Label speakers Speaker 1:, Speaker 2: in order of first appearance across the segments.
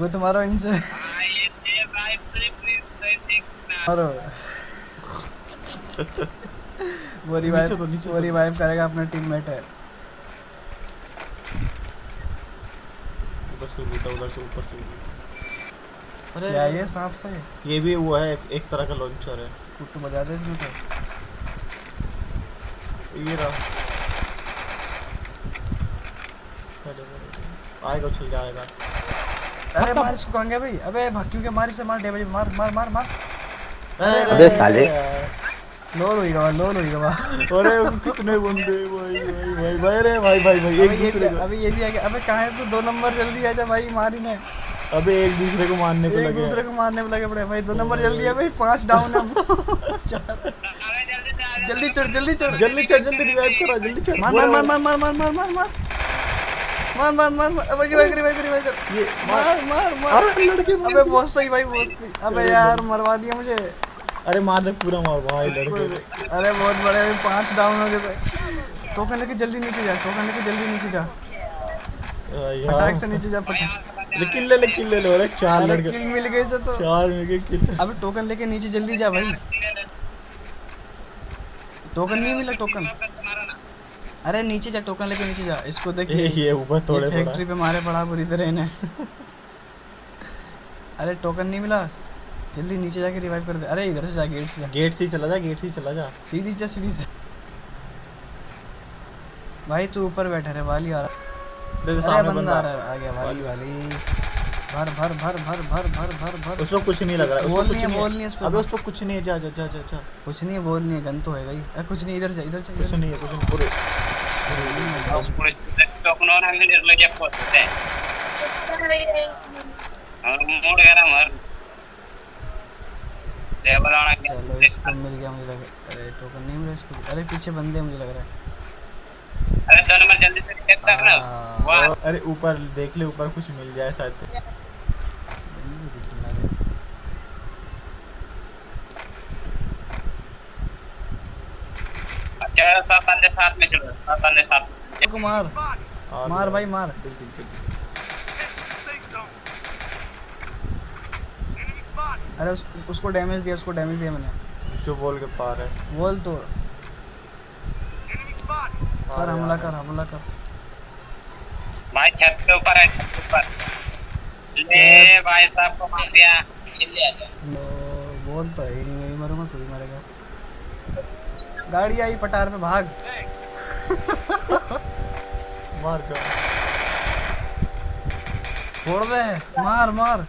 Speaker 1: मैं तुम्हारा इनसे और वो रिवाइव करेगा अपना टीममेट है।
Speaker 2: उधर से ऊपर से।
Speaker 1: अरे क्या ये सांप से?
Speaker 2: ये भी वो है एक तरह का लॉन्चर है।
Speaker 1: कुछ बजा दे इसमें तो।
Speaker 2: ये रहा आएगा, उछल जाएगा।
Speaker 1: अरे मार इसको, कहाँ गया भाई? अबे भाग के मार इसे, मार डैमेज, मार मार मार मार।
Speaker 3: अबे साले
Speaker 1: लोल होएगा
Speaker 2: अरे कितने बंदे भाई रे भाई एक दूसरे को।
Speaker 1: अबे ये भी आ गया। अबे कहाँ है तू? 2 नंबर जल्दी आ जा भाई, मार इन्हें।
Speaker 2: अबे एक दूसरे को मारने पे लगे
Speaker 1: पड़े भाई। 2 नंबर जल्दी है भाई, 5 डाउन है। जल्दी चढ़
Speaker 2: जल्दी रिवाइव करो, जल्दी चढ़।
Speaker 1: मार मार मार मार मार मार मार मार मार मार मार मार। अबे रिवाइव कर ये, मार
Speaker 2: लड़के।
Speaker 1: अबे बहुत सही भाई, बहुत सही। अबे यार मरवा दिया मुझे।
Speaker 2: अरे मार दे, पूरा मार भाई लड़के।
Speaker 1: अरे बहुत बड़े, 5 डाउन हो गए। टोकन लेके जल्दी नीचे जा, फटाक से नीचे जा, फटाक।
Speaker 2: लेकिन ले अरे 4 लड़के
Speaker 1: किल मिल गए तो
Speaker 2: 4 मिल गए किल।
Speaker 1: अबे टोकन लेके नीचे जल्दी जा भाई। टोकन नहीं मिला, टोकन। अरे नीचे जा, टोकन लेके नीचे जा। इसको देख,
Speaker 2: ये ऊपर थोड़े
Speaker 1: फैक्ट्री पे मारे पड़ा पूरी तरह इन्हें। अरे टोकन नहीं मिला, जल्दी नीचे जाके रिवाइव कर दे। अरे इधर से जा, गेट से चला जा। सीढ़ी से भाई। तू ऊपर बैठा रे, वाली आ रहा। अरे बंदा आ रहा है, आ गया वाली। भर।
Speaker 2: उसको कुछ नहीं लग रहा है,
Speaker 1: बोल नहीं है।
Speaker 2: अबे उसको कुछ नहीं है, जा।
Speaker 1: कुछ नहीं है, बोल नहीं है, गन तो हैगा ही। कुछ नहीं, इधर जा।
Speaker 2: कुछ नहीं पूरे
Speaker 4: टोकन और हमें लगे पहुंचते हैं और मोड़ गया मर टेबल आना।
Speaker 1: चलो इसको मिल गया मुझे लगा। अरे टोकन नहीं मिला इसको। अरे पीछे बंदे मुझे लग रहा है।
Speaker 4: अरे 2 नंबर जल्दी से चेक करना।
Speaker 2: अरे ऊपर देख ले, ऊपर कुछ मिल जाए शायद से।
Speaker 4: अच्छा सब बंदे साथ में चलो, सब बंदे साथ
Speaker 1: को मार भाई मार। अरे उसको डैमेज दिया मैंने।
Speaker 2: जो बॉल के पार है,
Speaker 1: बोल तो कर, हमला कर
Speaker 4: भाई। छत के ऊपर है, ले भाई साहब को मार दिया। जल्दी आ जा।
Speaker 1: बोल तो है ही नहीं, मैं ही मरूंगा, तू ही मरेगा। गाड़ी आई पटार पे, भाग।
Speaker 2: मार कर
Speaker 1: छोड़ दे, मार।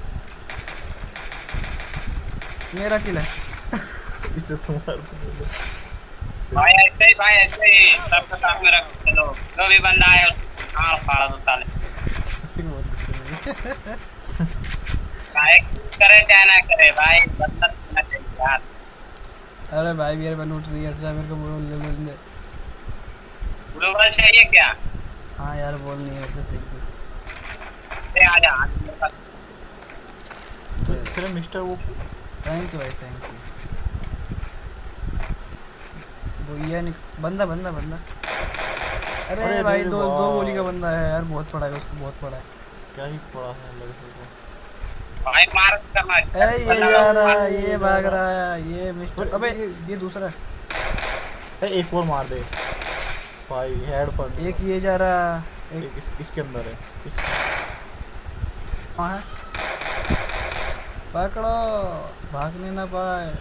Speaker 1: मेरा किल है।
Speaker 2: इसे तुम्हारा
Speaker 4: भाई ऐसे ही सबके साथ में रख चलो। जो भी बंदा आए हाँ फाड़ा दो साले। करे चाहे ना करे भाई, बंदा करना चाहिए यार।
Speaker 1: अरे भाई मेरे पे लूट रही है, मेरे को बोल ले।
Speaker 4: ग्लोबल चाहिए क्या?
Speaker 1: हाँ यार बोल नहीं है फिर से।
Speaker 4: आ जा
Speaker 2: तेरे मिस्टर वो।
Speaker 1: थैंक यू भाई, थैंक यू। वो ये बंदा। अरे भाई दो गोली का बंदा है यार, बहुत पड़ा है उसको, बहुत पड़ा है।
Speaker 2: क्या ही पड़ा है लड़के को
Speaker 4: भाई, मार करना।
Speaker 1: ये जा रहा है, ये भाग रहा है, ये मिस्टर। अबे ये दूसरा
Speaker 2: है। एक और मार दे भाई, हेड पर।
Speaker 1: एक ये जा रहा,
Speaker 2: एक इसके अंदर है।
Speaker 1: कहाँ है? पकड़ो, भागने ना पाए।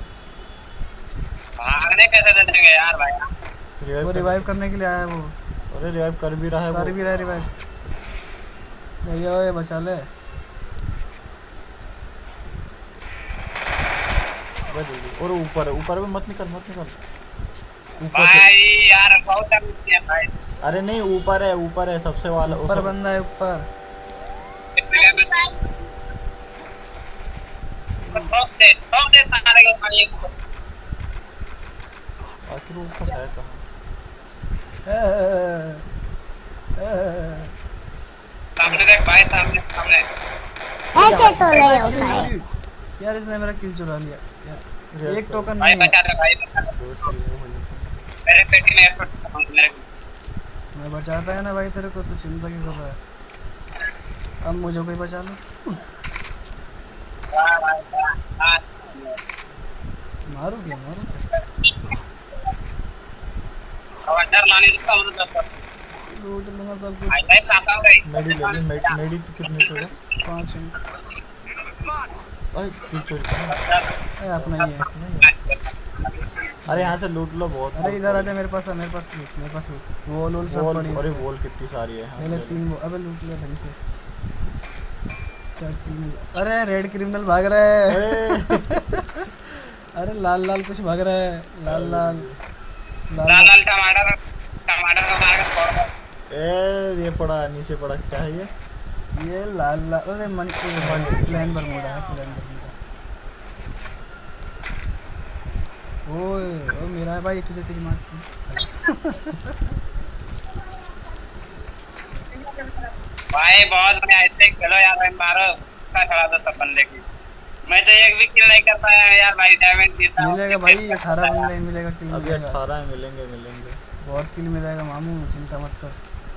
Speaker 4: भागने कैसे देंगे यार भाई?
Speaker 1: वो रिवाइव करने के लिए आया है वो।
Speaker 2: अरे रिवाइव कर भी रहा है
Speaker 1: रिवाइव। भैया ये बचा ले।
Speaker 2: और ऊपर में मत निकल।
Speaker 4: भाई यार बहुत डैमेज है भाई।
Speaker 2: अरे नहीं, ऊपर है सबसे वाला।
Speaker 1: ऊपर बंदा है, ऊपर।
Speaker 4: ठोक दे सारे को भाई।
Speaker 2: आखिर ऊपर है कहाँ?
Speaker 4: सामने देख भाई, सामने
Speaker 3: ऐसे तो नहीं होता है
Speaker 1: यार। इसने मेरा किल चुरा लिया यार। एक टोकन
Speaker 4: भाई,
Speaker 1: नहीं
Speaker 4: बचा दे भाई। मेरे पेटी में 100 मेरे
Speaker 1: मैं बचाता है ना भाई तेरे को, तो चिंता क्यों कर रहा है? अब मुझे कोई बचा लो। मारो क्या मारो।
Speaker 4: अंदर लाने इसका
Speaker 1: लूट लूंगा सब कुछ।
Speaker 2: मेडी ले ली। मेडी तो कितने पे है?
Speaker 1: 5 हैं।
Speaker 2: अरे किल चोरी।
Speaker 1: अपना ही है।
Speaker 2: अरे यहाँ से लूट लो बहुत।
Speaker 1: अरे इधर आजा मेरे पास लूट। वॉल सब पड़ी है।
Speaker 2: अरे वॉल कितनी सारी है।
Speaker 1: पहले 3 अबे लूट लिया ढंग से। अरे रेड क्रिमिनल भाग रहा है। अरे लाल कुछ भाग रहा है। लाल
Speaker 4: टमाटर का मार के
Speaker 2: ये पड़ा नीचे पड़ा। क्या है
Speaker 1: ये लाल अरे प्लान बरमूडा है। ओए ओ मेरा है भाई तुझे तेरी मारती।
Speaker 4: भाई बहुत बढ़िया ऐसे खेलो यार भाई मारो का खड़ा दो सब बंदे की। मैं तो एक भी किल नहीं कर पाया यार भाई डैमेज देता हूं।
Speaker 1: मिलेगा भाई 18 बंदे मिलेगा किल
Speaker 2: अभी
Speaker 1: मिलेगा।
Speaker 2: 18 मिलेंगे।
Speaker 1: बहुत किल मिलेगा मामू चिंता मत कर।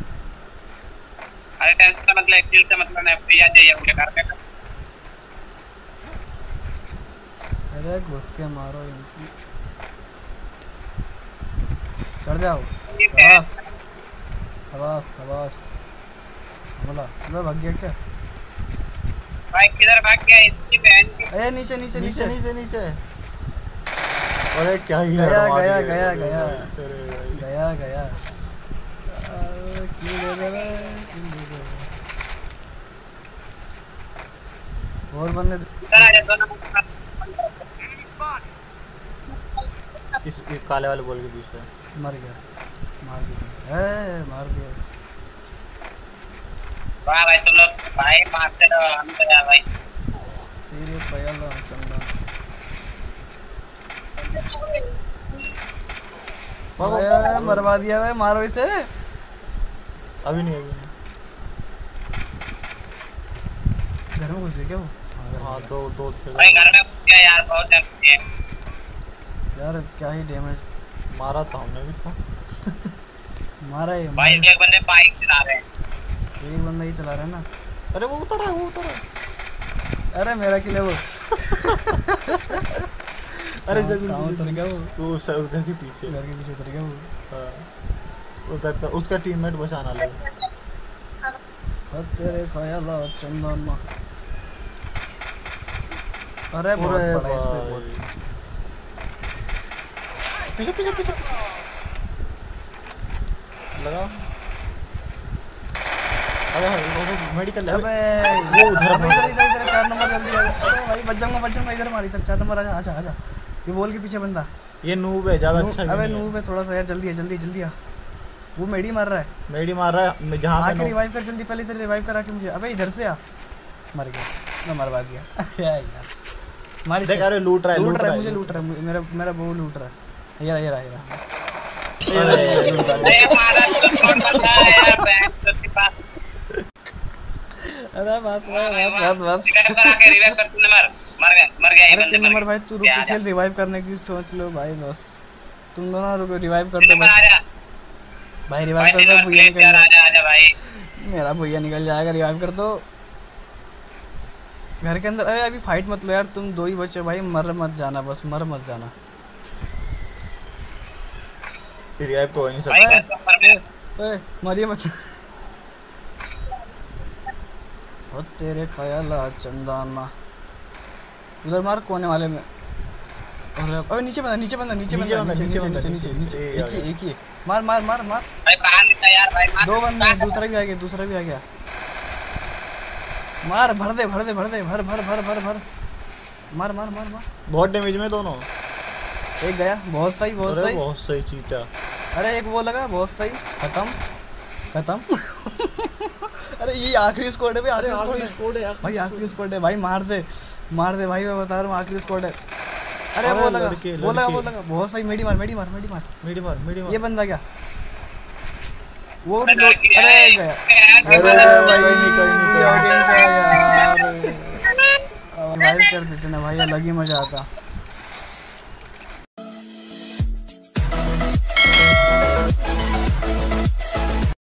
Speaker 4: अरे टेंशन का मतलब किल से मतलब नहीं भैया जाइए मुझे घर पे।
Speaker 1: अरे घुस के मारो इनकी। चढ़ जाओ। शाबाश हमला। मैं भाग गया क्या?
Speaker 4: भाई किधर भाग गया इसकी बहन की।
Speaker 1: ए नीचे।
Speaker 2: अरे क्या ही
Speaker 1: गया। और बंदे
Speaker 4: इधर आ जा दोनों
Speaker 2: इस काले वाले बॉल के बीच में
Speaker 1: मर दिया।
Speaker 4: वाह भाई तुम लोग भाई मारते रहो हम तो यार भाई
Speaker 1: तेरे पयाला चंदा। मरवा दिया है। मारो इसे।
Speaker 2: अभी नहीं।
Speaker 1: घर में घुसे क्या वो?
Speaker 2: हाँ दो
Speaker 4: भाई घर में क्या यार बहुत डैमेज है
Speaker 1: यार। क्या ही डैमेज
Speaker 2: मारा था हमने भी। तो
Speaker 1: मारा है
Speaker 4: भाई। एक बंदे बाइक चला रहे हैं।
Speaker 1: एक बंदा ही चला रहा है ना।
Speaker 2: अरे वो उतर है।
Speaker 1: अरे मेरा किल है वो।
Speaker 2: अरे
Speaker 1: कहाँ उतर गया वो?
Speaker 2: उधर के पीछे
Speaker 1: उतर गया वो।
Speaker 2: उधर तो उसका टीममेट बचाना लगा।
Speaker 1: तेरे ख्याला चंदन। अरे बहुत बड़ा इस पे बहुत।
Speaker 2: पीछे लगा। अरे मेडिकल
Speaker 1: अबे
Speaker 2: वो उधर
Speaker 1: 4 नंबर जल्दी आ। अरे भाई बच जाऊंगा इधर मार। इधर 4 नंबर आजा। ये वॉल के पीछे बंदा।
Speaker 2: ये नूब है ज्यादा अच्छा।
Speaker 1: अबे नूब है थोड़ा सा यार। जल्दी आ। वो मेडी मार रहा है।
Speaker 2: मैं जहां पे
Speaker 1: आके रिवाइव कर जल्दी। पहले इधर रिवाइव करा के मुझे। अबे इधर से आ। मर गया। मैं मरवा दिया यार। मारी
Speaker 2: देख। अरे लूट रहा है
Speaker 1: मुझे लूट रहा है। मेरा वो लूट रहा है। ये रहा।
Speaker 4: अरे मारा तो बंदा है यार बैंक के पास।
Speaker 1: अरे बात
Speaker 4: रिवाइव करा के रिवाइव कर तूने मर गया ये
Speaker 1: अरे
Speaker 4: बंदे
Speaker 1: 3 नंबर भाई तू रुक के खेल। रिवाइव करने की सोच लो भाई बस। तुम दोनों रुको रिवाइव कर दो बस। भाई रिवाइव कर दो। भैया निकल
Speaker 4: आजा भाई।
Speaker 1: मेरा भैया निकल जाएगा। रिवाइव कर दो घर के अंदर। अरे अभी फाइट मत लो यार। तुम 2 ही बच्चे भाई। मर मत जाना।
Speaker 2: रिवाइव को नहीं सकता।
Speaker 1: मारिए मत। ओ तेरे ख्याला चंदाना। उधर मार कोने वाले में। अबे नीचे बंदा। एक ही मार।
Speaker 4: भाई बाहर निकल यार भाई।
Speaker 1: 2 बंदे। दूसरा भी आ गया। मार भर दे। भर मार।
Speaker 2: बहुत डैमेज में दोनों।
Speaker 1: एक गया। बहुत सही
Speaker 2: चीटा।
Speaker 1: अरे एक वो लगा। बहुत सही। खत्म। अरे ये आखिरी स्क्वाड है भाई। आखिरी स्क्वाड है भाई। मार दे भाई। मैं बता रहा हूँ आखिरी स्क्वाड है। अरे वो लगा। बहुत सही। मेडी मार। ये बंदा क्या वो? अरे गया। अरे भाई रिवाइव कर देते ना भाई। अलग ही मजा आता।